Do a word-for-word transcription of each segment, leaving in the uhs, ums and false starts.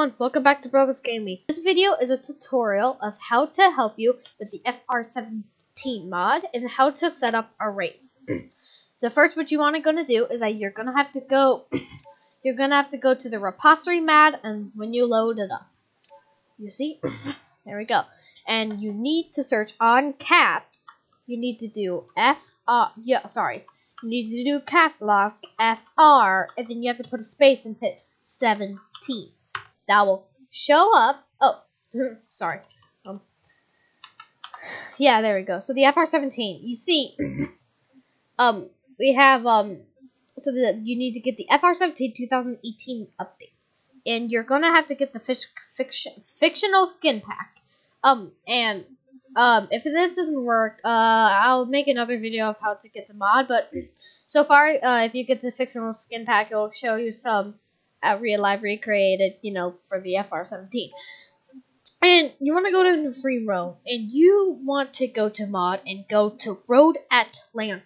everyone, welcome back to Brothers Gaming. This video is a tutorial of how to help you with the F R seventeen mod and how to set up a race. So first, what you want to gonna do is that you're gonna have to go, you're gonna have to go to the repository mod, and when you load it up, you see, there we go, and you need to search on caps. You need to do F R, yeah, sorry, you need to do caps lock F R, and then you have to put a space and hit seventeen. That will show up. Oh, sorry. Um, yeah, there we go. So the F R seventeen. You see, um, we have um, so that you need to get the F R seventeen twenty eighteen update, and you're gonna have to get the fish, fiction fictional skin pack. Um, and um, if this doesn't work, uh, I'll make another video of how to get the mod. But so far, uh, if you get the fictional skin pack, it will show you some. Uh, real life recreated, you know, for the F R seventeen. And you want to go to the free roam, and you want to go to mod and go to Road Atlanta.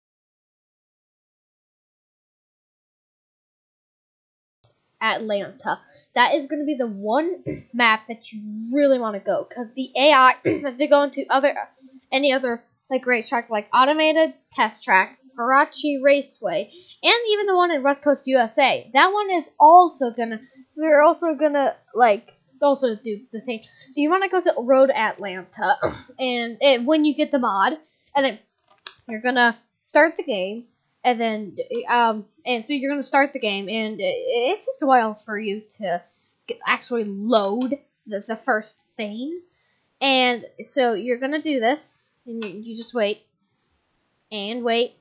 Atlanta. That is going to be the one map that you really want to go, because the A I, if they go into other, any other like racetrack, like Automated Test Track, Hirachi Raceway, and even the one in West Coast U S A. That one is also gonna, they're also gonna, like, also do the thing. So you want to go to Road Atlanta, and, and when you get the mod, and then you're gonna start the game, and then, um, and so you're gonna start the game, and it, it takes a while for you to get, actually load the, the first thing. And so you're gonna do this, and you, you just wait, and wait.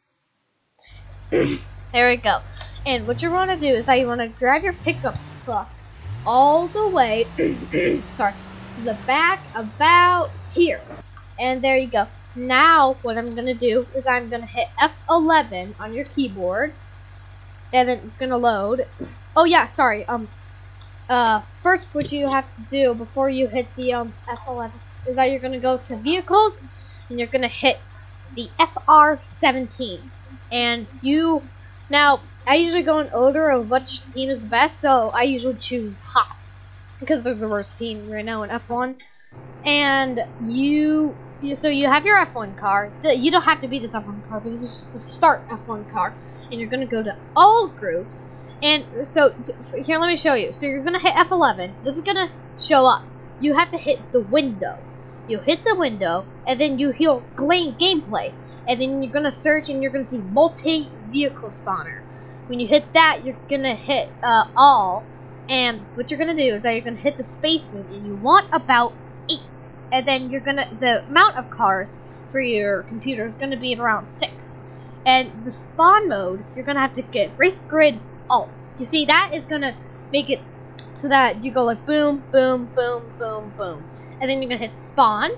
There we go. And what you want to do is that you want to drive your pickup truck all the way, sorry, to the back about here. And there you go. Now, what I'm going to do is I'm going to hit F eleven on your keyboard. And then it's going to load. Oh, yeah, sorry. Um, uh, first, what you have to do before you hit the um F eleven is that you're going to go to Vehicles, and you're going to hit the F R seventeen. And you, now, I usually go in order of which team is the best, so I usually choose Haas, because they're the worst team right now in F one. And you, you so you have your F one car. The, you don't have to be this F one car, but this is just the start F one car. And you're going to go to all groups. And so, here, let me show you. So you're going to hit F eleven. This is going to show up. You have to hit the window. You hit the window, and then you hear gameplay. And then you're going to search, and you're going to see multi-vehicle spawner. When you hit that, you're going to hit uh, all. And what you're going to do is that you're going to hit the spacing, and you want about eight. And then you're going to, the amount of cars for your computer is going to be around six. And the spawn mode, you're going to have to get race grid alt. You see, that is going to make it so that you go like boom, boom, boom, boom, boom. And then you're going to hit spawn.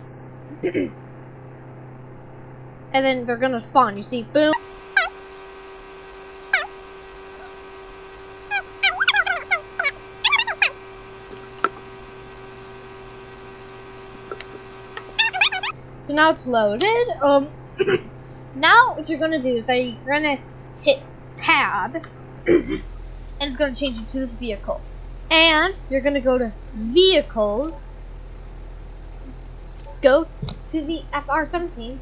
And then they're gonna spawn. You see, boom. So now it's loaded. Um, now what you're gonna do is that you're gonna hit tab, and it's gonna change you to this vehicle. And you're gonna go to Vehicles, go to the F R seventeen.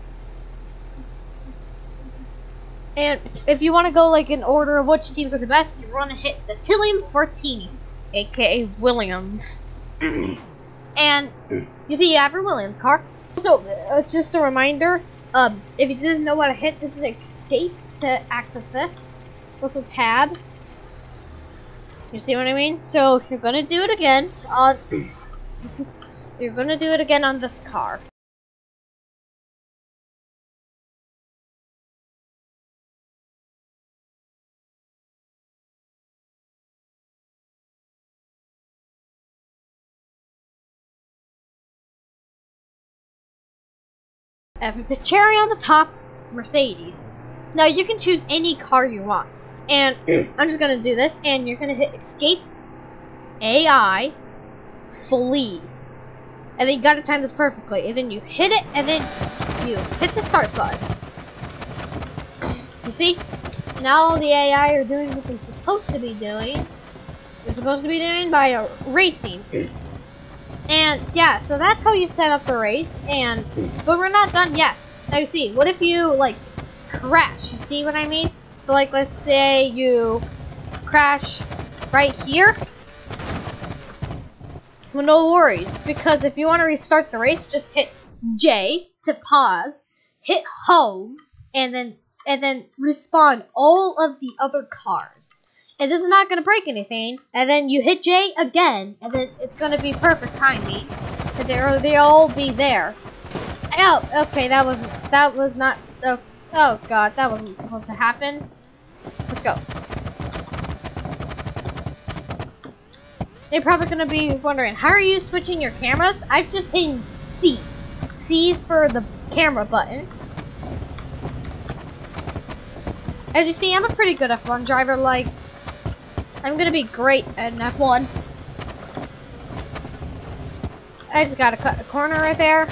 And if you want to go like in order of which teams are the best, you want to hit the Tillium fourteen, aka Williams. And you see, you have your Williams car. So, uh, just a reminder, um, if you didn't know what to hit, this is escape to access this. Also tab. You see what I mean? So you're gonna do it again on. You're gonna do it again on this car. And with the cherry on the top, Mercedes. Now you can choose any car you want. And I'm just gonna do this, and you're gonna hit escape, A I, flee. And then you gotta time this perfectly. And then you hit it, and then you hit the start button. You see? Now all the A I are doing what they're supposed to be doing. you're supposed to be doing by uh, racing. And yeah, so that's how you set up the race. And but we're not done yet. Now you see, what if you like crash? You see what I mean? So like, let's say you crash right here. Well, no worries, because if you want to restart the race, just hit J to pause, hit home, and then and then respawn all of the other cars. And this is not going to break anything. And then you hit J again, and then it's going to be perfect timing. And they'll they'll all be there. Oh, okay, that wasn't that was not. Oh, oh God, that wasn't supposed to happen. Let's go. They're probably going to be wondering, how are you switching your cameras? I've just hit C. C is for the camera button. As you see, I'm a pretty good F one driver. Like, I'm going to be great at an F one. I just got to cut the corner right there.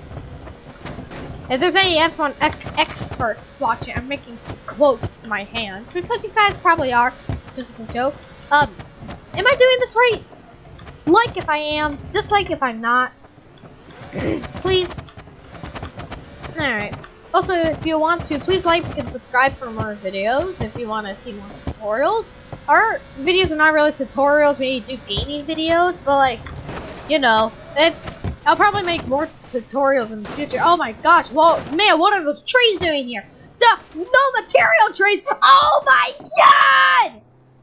If there's any F one ex experts watching, I'm making some quotes in my hand. Because you guys probably are. Just as a joke. Um, am I doing this right? Like if I am, dislike if I'm not. Please. Alright. Also, if you want to, please like and subscribe for more videos if you want to see more tutorials. Our videos are not really tutorials, we do gaming videos, but like, you know, if I'll probably make more tutorials in the future. Oh my gosh, well, man, what are those trees doing here? The no material trees! Oh my god!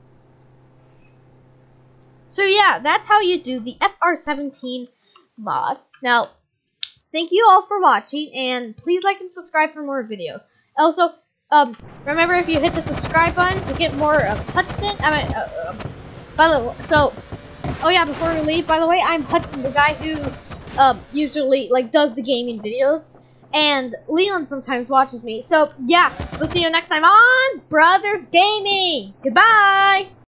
So yeah, that's how you do the F R seventeen mod. Now, thank you all for watching, and please like and subscribe for more videos. Also, um, remember if you hit the subscribe button to get more of Hudson. I mean, uh, uh, by the way, so, oh yeah, before we leave, by the way, I'm Hudson, the guy who um usually like does the gaming videos, and Leon sometimes watches me. So yeah, we'll see you next time on Brothers Gaming. Goodbye.